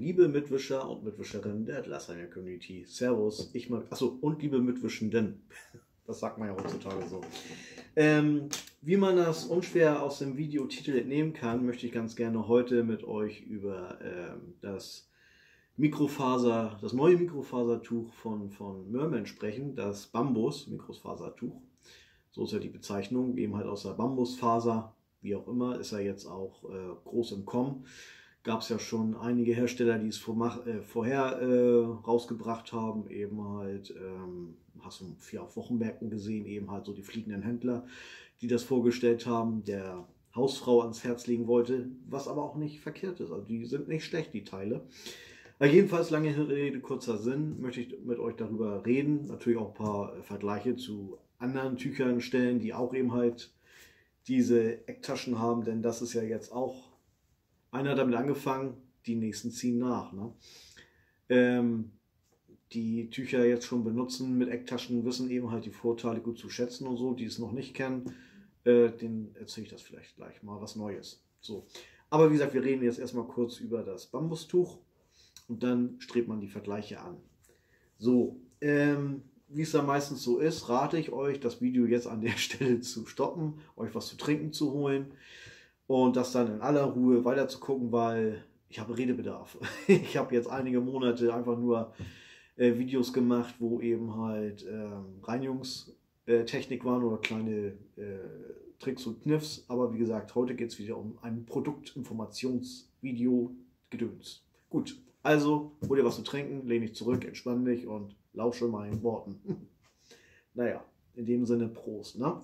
liebe Mitwischer und Mitwischerinnen der Glassheiner Community. Servus, ich mag, achso, und liebe Mitwischenden. Das sagt man ja heutzutage so. Wie man das unschwer aus dem Videotitel entnehmen kann, möchte ich ganz gerne heute mit euch über das neue Mikrofasertuch von Merman sprechen, das Bambus Mikrofasertuch. So ist ja die Bezeichnung, eben halt aus der Bambusfaser, wie auch immer, ist er jetzt auch groß im Kommen. Gab es ja schon einige Hersteller, die es vorher rausgebracht haben, eben halt, hast du viel auf Wochenmärkten gesehen, eben halt so die fliegenden Händler, die das vorgestellt haben, der Hausfrau ans Herz legen wollte, was aber auch nicht verkehrt ist. Also die sind nicht schlecht, die Teile. Jedenfalls, lange Rede, kurzer Sinn, möchte ich mit euch darüber reden, natürlich auch ein paar Vergleiche zu anderen Tüchern stellen, die auch eben halt diese Ecktaschen haben, denn das ist ja jetzt auch, einer hat damit angefangen, die nächsten ziehen nach. Ne? Die Tücher jetzt schon benutzen mit Ecktaschen, wissen eben halt die Vorteile gut zu schätzen und so, die es noch nicht kennen, denen erzähle ich das vielleicht gleich mal, was Neues. So. Aber wie gesagt, wir reden jetzt erstmal kurz über das Bambustuch und dann strebt man die Vergleiche an. So, wie es da meistens so ist, rate ich euch, das Video jetzt an der Stelle zu stoppen, euch was zu trinken zu holen und das dann in aller Ruhe weiter zu gucken, weil ich habe Redebedarf. Ich habe jetzt einige Monate einfach nur Videos gemacht, wo eben halt Reinigungstechnik waren oder kleine Tricks und Kniffs. Aber wie gesagt, heute geht es wieder um ein Produktinformationsvideo Gedöns. Gut, also hol dir was zu trinken, lehn dich zurück, entspann dich und lausche meinen Worten. Naja, in dem Sinne Prost, ne?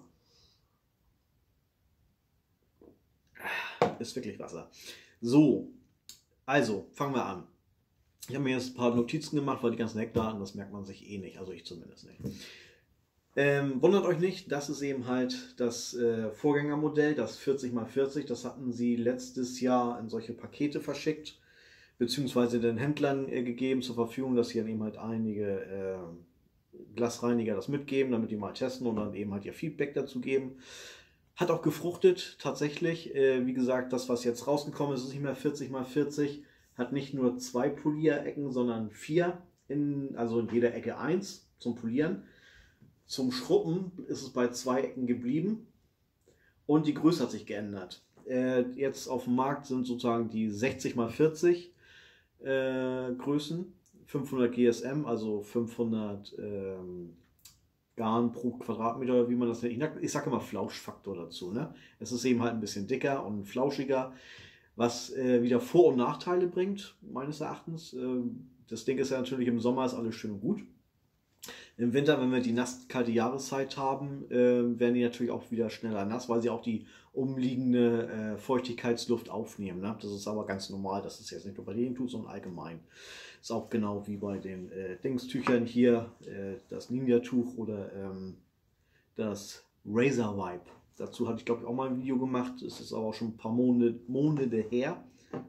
Ist wirklich Wasser. So, also fangen wir an. Ich habe mir jetzt ein paar Notizen gemacht, weil die ganzen Eckdaten, das merkt man sich eh nicht, also ich zumindest nicht. Wundert euch nicht, das ist eben halt das Vorgängermodell, das 40x40, das hatten sie letztes Jahr in solche Pakete verschickt, beziehungsweise den Händlern gegeben zur Verfügung, dass sie dann eben halt einige Glasreiniger das mitgeben, damit die mal testen und dann eben halt ihr Feedback dazu geben. Hat auch gefruchtet, tatsächlich. Wie gesagt, das, was jetzt rausgekommen ist, ist nicht mehr 40x40. Hat nicht nur 2 Polierecken, sondern 4. Also in jeder Ecke 1 zum Polieren. Zum Schruppen ist es bei 2 Ecken geblieben. Und die Größe hat sich geändert. Jetzt auf dem Markt sind sozusagen die 60x40 Größen. 500 GSM, also 500 Garn pro Quadratmeter, oder wie man das nennt. Ich sage immer Flauschfaktor dazu. Ne? Es ist eben halt ein bisschen dicker und flauschiger, was wieder Vor- und Nachteile bringt, meines Erachtens. Das Ding ist ja natürlich, im Sommer ist alles schön und gut. Im Winter, wenn wir die nass-kalte Jahreszeit haben, werden die natürlich auch wieder schneller nass, weil sie auch die umliegende Feuchtigkeitsluft aufnehmen. Ne? Das ist aber ganz normal, das ist jetzt nicht nur bei denen tut, sondern allgemein. Ist auch genau wie bei den Dingstüchern hier, das Ninja-Tuch oder das Razor Wipe. Dazu hatte ich, glaube ich, auch mal ein Video gemacht. Es ist aber auch schon ein paar Monate her.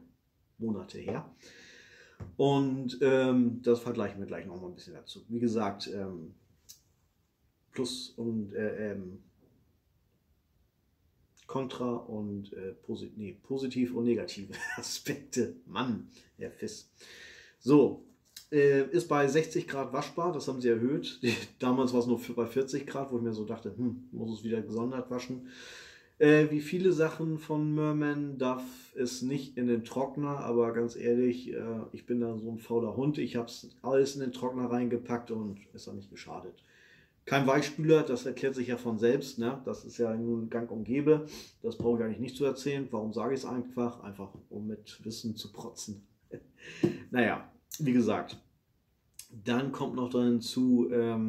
Und das vergleichen wir gleich noch mal ein bisschen dazu. Wie gesagt, Plus und Kontra und positiv und negative Aspekte. Mann, der Fiss. So, ist bei 60 Grad waschbar, das haben sie erhöht. Damals war es nur bei 40 Grad, wo ich mir so dachte, muss es wieder gesondert waschen. Wie viele Sachen von Merman darf es nicht in den Trockner, aber ganz ehrlich, ich bin da so ein fauler Hund. Ich habe es alles in den Trockner reingepackt und ist dann nicht geschadet. Kein Weichspüler, das erklärt sich ja von selbst. Ne? Das ist ja nun gang und gäbe. Das brauche ich eigentlich nicht zu erzählen. Warum sage ich es einfach? Einfach, um mit Wissen zu protzen. Naja, wie gesagt. Dann kommt noch hinzu,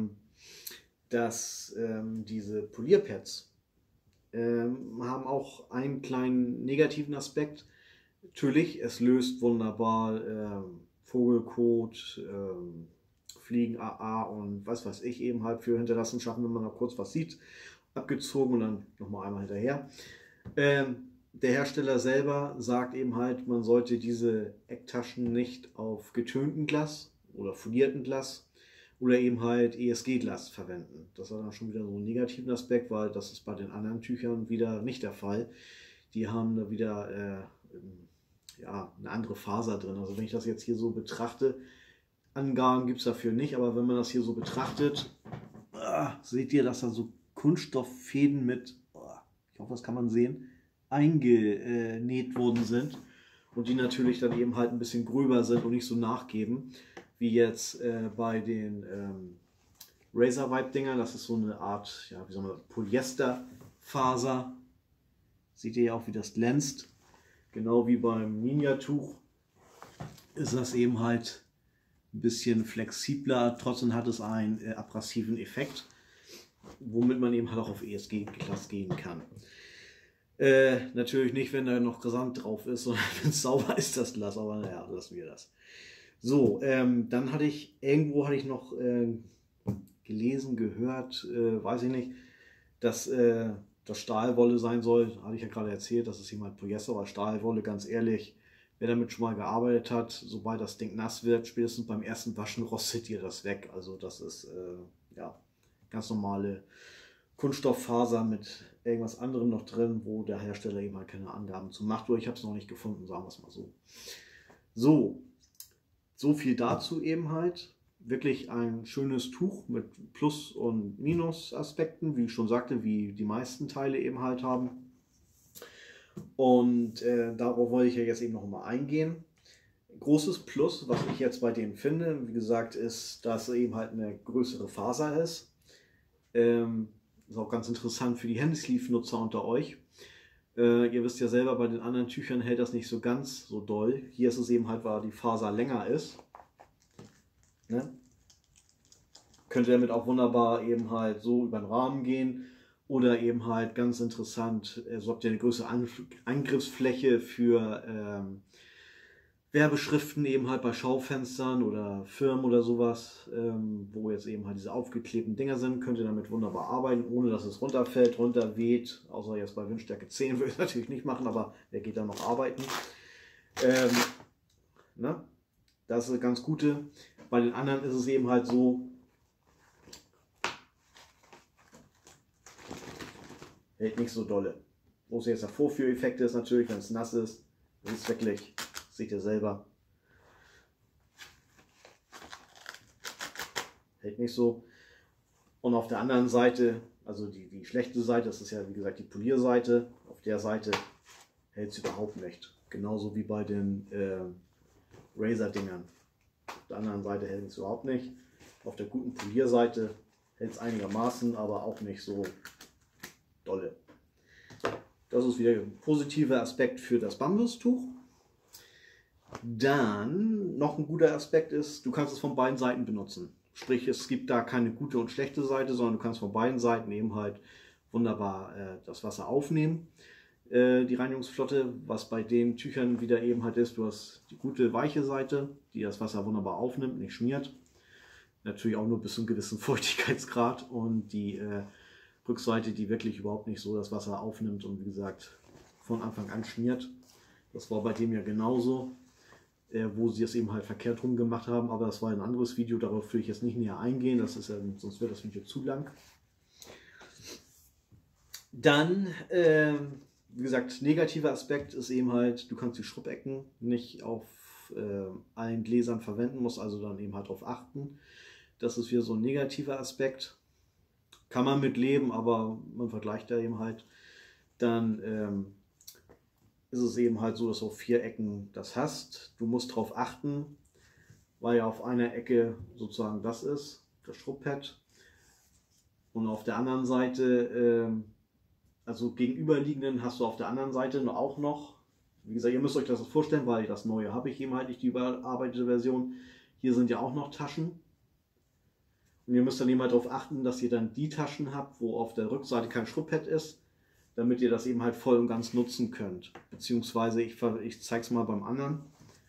dass diese Polierpads haben auch einen kleinen negativen Aspekt. Natürlich, es löst wunderbar Vogelkot, Fliegen, AA und was weiß ich eben halt für Hinterlassenschaften, wenn man noch kurz was sieht, abgezogen und dann nochmal einmal hinterher. Der Hersteller selber sagt eben halt, man sollte diese Ecktaschen nicht auf getöntem Glas oder foliertem Glas oder eben halt ESG-Glas verwenden. Das hat dann schon wieder so einen negativen Aspekt, weil das ist bei den anderen Tüchern wieder nicht der Fall. Die haben da wieder ja, eine andere Faser drin. Also wenn ich das jetzt hier so betrachte, Angaben gibt es dafür nicht, aber wenn man das hier so betrachtet, seht ihr, dass da so Kunststofffäden mit, ich hoffe, das kann man sehen, eingenäht worden sind und die natürlich dann eben halt ein bisschen gröber sind und nicht so nachgeben, wie jetzt bei den Razor Vibe Dingern. Das ist so eine Art, ja, wie soll man, Polyesterfaser. Seht ihr ja auch, wie das glänzt. Genau wie beim Ninja-Tuch ist das eben halt ein bisschen flexibler. Trotzdem hat es einen abrasiven Effekt, womit man eben halt auch auf ESG-Glas gehen kann. Natürlich nicht, wenn da noch Sand drauf ist, sondern wenn es sauber ist, das Glas. Aber naja, lassen wir das. So, dann hatte ich noch gelesen, gehört, weiß ich nicht, dass das Stahlwolle sein soll. Hatte ich ja gerade erzählt, das ist jemand Polyester, aber Stahlwolle, ganz ehrlich, wer damit schon mal gearbeitet hat, sobald das Ding nass wird, spätestens beim ersten Waschen rostet ihr das weg. Also das ist ja ganz normale Kunststofffaser mit irgendwas anderem noch drin, wo der Hersteller eben halt keine Angaben zu macht. Oder ich habe es noch nicht gefunden, sagen wir es mal so. So viel dazu eben halt. Wirklich ein schönes Tuch mit Plus- und Minus-Aspekten, wie ich schon sagte, wie die meisten Teile eben halt haben. Und darauf wollte ich ja jetzt eben noch mal eingehen. Großes Plus, was ich jetzt bei denen finde, wie gesagt, ist, dass eben halt eine größere Faser ist. Ist auch ganz interessant für die Handysleeve-Nutzer unter euch. Ihr wisst ja selber, bei den anderen Tüchern hält das nicht so ganz so doll. Hier ist es eben halt, weil die Faser länger ist. Ne? Könnt ihr damit auch wunderbar eben halt so über den Rahmen gehen oder eben halt ganz interessant, so habt ihr eine größere Angriffsfläche für Werbeschriften eben halt bei Schaufenstern oder Firmen oder sowas, wo jetzt eben halt diese aufgeklebten Dinger sind, könnt ihr damit wunderbar arbeiten, ohne dass es runterfällt, runterweht, außer jetzt bei Windstärke 10 würde ich natürlich nicht machen, aber wer geht da noch arbeiten? Ne? Das ist eine ganz gute. Bei den anderen ist es eben halt so, hält nicht so dolle. Wo es jetzt der Vorführeffekt ist, natürlich, wenn es nass ist, das ist wirklich, seht ihr selber, hält nicht so. Und auf der anderen Seite, also die schlechte Seite, das ist ja wie gesagt die Polierseite, auf der Seite hält es überhaupt nicht. Genauso wie bei den Razer-Dingern. Auf der anderen Seite hält es überhaupt nicht. Auf der guten Polierseite hält es einigermaßen, aber auch nicht so dolle. Das ist wieder ein positiver Aspekt für das Bambustuch. Dann noch ein guter Aspekt ist, du kannst es von beiden Seiten benutzen. Sprich, es gibt da keine gute und schlechte Seite, sondern du kannst von beiden Seiten eben halt wunderbar das Wasser aufnehmen. Die Reinigungsflotte, was bei den Tüchern wieder eben halt ist, du hast die gute weiche Seite, die das Wasser wunderbar aufnimmt, nicht schmiert. Natürlich auch nur bis zu einem gewissen Feuchtigkeitsgrad, und die Rückseite, die wirklich überhaupt nicht so das Wasser aufnimmt und wie gesagt von Anfang an schmiert. Das war bei dem ja genauso, wo sie es eben halt verkehrt rum gemacht haben, aber das war ein anderes Video, darauf will ich jetzt nicht näher eingehen, das ist ja, sonst wird das Video zu lang. Dann, wie gesagt, negativer Aspekt ist eben halt, du kannst die Schrubbecken nicht auf allen Gläsern verwenden, musst also dann eben halt darauf achten. Das ist wieder so ein negativer Aspekt. Kann man mit leben, aber man vergleicht da eben halt. Dann ist es eben halt so, dass du auf 4 Ecken das hast. Du musst darauf achten, weil ja auf einer Ecke sozusagen das ist, das Schrubbpad. Und auf der anderen Seite, also gegenüberliegenden, hast du auf der anderen Seite auch noch, wie gesagt, ihr müsst euch das vorstellen, weil das neue habe ich eben halt nicht, die überarbeitete Version. Hier sind ja auch noch Taschen. Und ihr müsst dann eben halt darauf achten, dass ihr dann die Taschen habt, wo auf der Rückseite kein Schrubbpad ist, damit ihr das eben halt voll und ganz nutzen könnt. Beziehungsweise, ich zeige es mal beim anderen.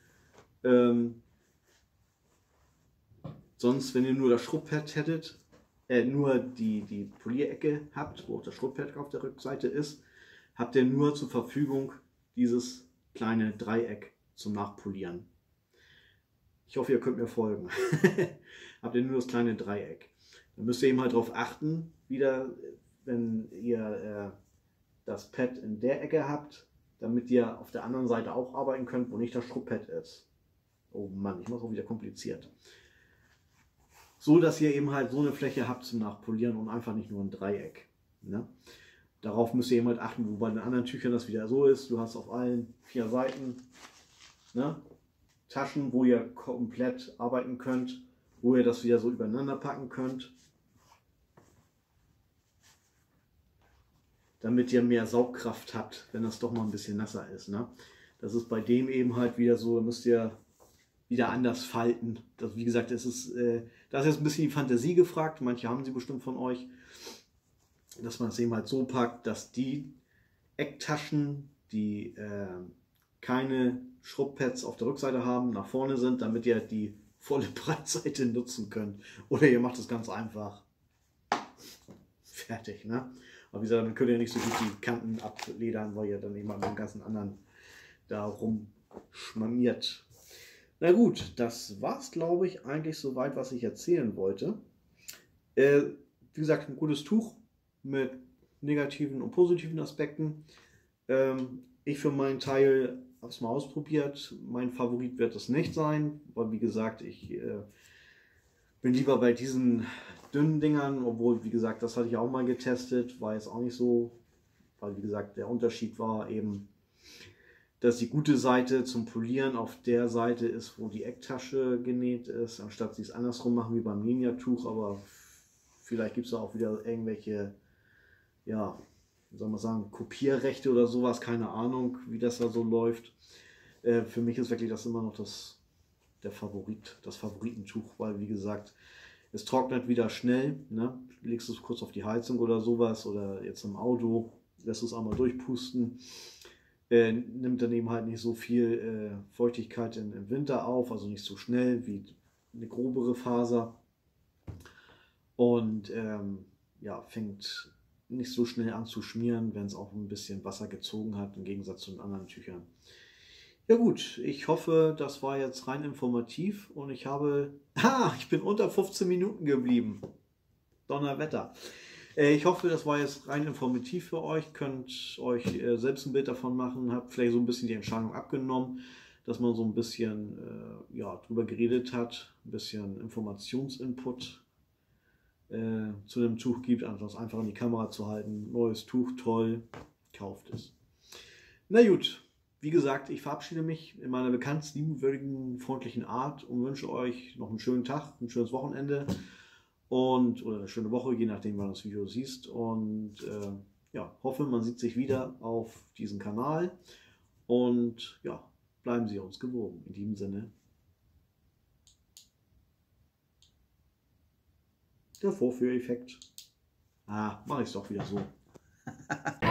Sonst, wenn ihr nur das Schrubbpad hättet, nur die Polierecke habt, wo auch das Schrubbpad auf der Rückseite ist, habt ihr nur zur Verfügung dieses kleine Dreieck zum Nachpolieren. Ich hoffe, ihr könnt mir folgen. Habt ihr nur das kleine Dreieck. Dann müsst ihr eben halt darauf achten, wieder, wenn ihr das Pad in der Ecke habt, damit ihr auf der anderen Seite auch arbeiten könnt, wo nicht das Schrubbpad ist. Oh Mann, ich mache es auch wieder kompliziert. So, dass ihr eben halt so eine Fläche habt zum Nachpolieren und einfach nicht nur ein Dreieck. Ne? Darauf müsst ihr eben halt achten, wo bei den anderen Tüchern das wieder so ist. Du hast auf allen 4 Seiten, ne, Taschen, wo ihr komplett arbeiten könnt, wo ihr das wieder so übereinander packen könnt, damit ihr mehr Saugkraft habt, wenn das doch mal ein bisschen nasser ist. Ne? Das ist bei dem eben halt wieder so, da müsst ihr wieder anders falten. Das, wie gesagt, da ist jetzt ein bisschen die Fantasie gefragt. Manche haben sie bestimmt von euch, dass man es eben halt so packt, dass die Ecktaschen, die keine Schrubbpads auf der Rückseite haben, nach vorne sind, damit ihr die volle Breitseite nutzen könnt. Oder ihr macht es ganz einfach. Fertig, ne? Aber wie gesagt, dann könnt ihr nicht so gut die Kanten abledern, weil ihr dann eben an den ganzen anderen da rumschmamiert. Na gut, das war's, glaube ich, eigentlich soweit, was ich erzählen wollte. Wie gesagt, ein gutes Tuch mit negativen und positiven Aspekten. Ich für meinen Teil habe es mal ausprobiert. Mein Favorit wird es nicht sein, weil wie gesagt, ich bin lieber bei diesen dünnen Dingern, obwohl, wie gesagt, das hatte ich auch mal getestet, war jetzt auch nicht so, weil wie gesagt, der Unterschied war eben, dass die gute Seite zum Polieren auf der Seite ist, wo die Ecktasche genäht ist, anstatt sie es andersrum machen wie beim Ninja-Tuch, aber vielleicht gibt es da auch wieder irgendwelche, ja, wie soll man sagen, Kopierrechte oder sowas, keine Ahnung, wie das da so läuft. Für mich ist wirklich das immer noch das Favoritentuch, weil wie gesagt, es trocknet wieder schnell, ne? Legst du es kurz auf die Heizung oder sowas oder jetzt im Auto, lässt es einmal durchpusten. Nimmt dann eben halt nicht so viel Feuchtigkeit im Winter auf, also nicht so schnell wie eine grobere Faser. Und ja, fängt nicht so schnell an zu schmieren, wenn es auch ein bisschen Wasser gezogen hat, im Gegensatz zu den anderen Tüchern. Ja gut, ich hoffe, das war jetzt rein informativ und ich bin unter 15 Minuten geblieben. Donnerwetter. Ich hoffe, das war jetzt rein informativ für euch. Könnt euch selbst ein Bild davon machen. Habt vielleicht so ein bisschen die Entscheidung abgenommen, dass man so ein bisschen ja, drüber geredet hat. Ein bisschen Informationsinput zu dem Tuch gibt, anstatt es einfach in die Kamera zu halten. Neues Tuch, toll, kauft es. Na gut, wie gesagt, ich verabschiede mich in meiner bekannt liebenswürdigen, freundlichen Art und wünsche euch noch einen schönen Tag, ein schönes Wochenende. Oder eine schöne Woche, je nachdem, wann du das Video siehst. Und ja, hoffe, man sieht sich wieder auf diesem Kanal. Und ja, bleiben Sie uns gewogen. In diesem Sinne, der Vorführeffekt. Mache ich es doch wieder so.